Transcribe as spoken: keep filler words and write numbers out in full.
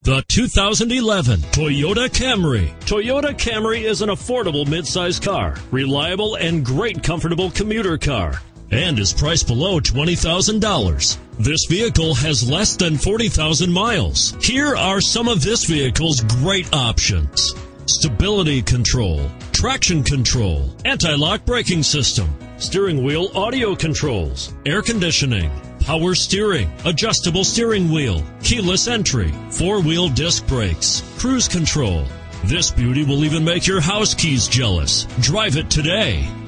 The two thousand eleven Toyota Camry. Toyota Camry is an affordable midsize car, reliable and great comfortable commuter car, and is priced below twenty thousand dollars. This vehicle has less than forty thousand miles. Here are some of this vehicle's great options: stability control, traction control, anti-lock braking system, steering wheel audio controls, air conditioning, power steering, adjustable steering wheel, keyless entry, four-wheel disc brakes, cruise control. This beauty will even make your house keys jealous. Drive it today.